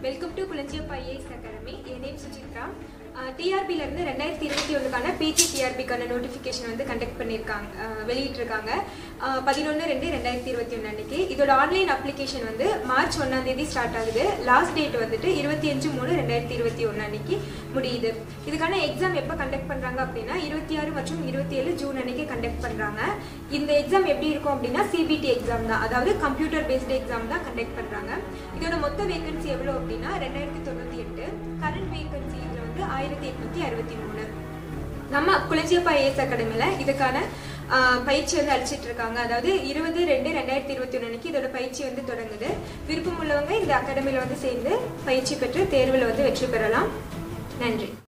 Welcome to Kulanjiyappa IAS academy. என் name Suchitra. டிஆர்பில இருந்து 2021க்கான பிஜி டிஆர்பிக்கான நோட்டிஃபிகேஷன் வந்து கண்டக்ட் பண்ணியிருக்காங்க, வெளியிட்டிருக்காங்க 11/2/2021 அன்னைக்கு. இதோட ஆன்லைன் அப்ளிகேஷன் வந்து மார்ச் 1ஆம் தேதி ஸ்டார்ட் ஆகுது. லாஸ்ட் டேட் வந்துட்டு 25/3/2021 அன்னைக்கு முடியுது. இதுக்கான எக்ஸாம் எப்போ கண்டக்ட் பண்றாங்க அப்படின்னா 26 மற்றும் 27 ஜூன் அன்னைக்கு கண்டக்ட் பண்றாங்க. இந்த எக்ஸாம் எப்படி இருக்கும் அப்படின்னா சிபிடி எக்ஸாம் தான், அதாவது கம்ப்யூட்டர் பேஸ்டு எக்ஸாம் தான் கண்டக்ட் பண்றாங்க. இதோட மொத்த வேகன்சி எவ்வளோ அப்படின்னா 2098. கரண்ட் வேகன்சி இதுல வந்து 1863. நம்ம குளஞ்சியப்பா ஐஏஎஸ் அகாடமியில இதுக்கான பயிற்சி வந்து அளிச்சிட்டு இருக்காங்க. அதாவது 20/2/2021 அன்னைக்கு இதோட பயிற்சி வந்து தொடங்குது. விருப்பம் உள்ளவங்க இந்த அகாடமியில வந்து சேர்ந்து பயிற்சி பெற்று தேர்வில் வந்து வெற்றி பெறலாம். நன்றி.